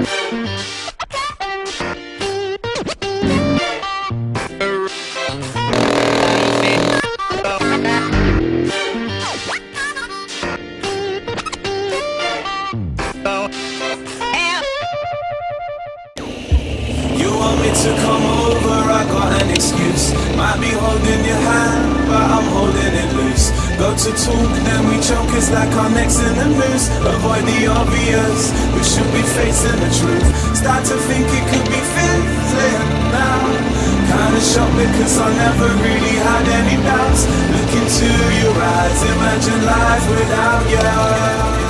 To come over, I got an excuse. Might be holding your hand, but I'm holding it loose. Go to talk, then we choke, it's like our necks in the noose. Avoid the obvious, we should be facing the truth. Start to think it could be fizzling now. Kinda shocked because I never really had any doubts. Look into your eyes, imagine life without you.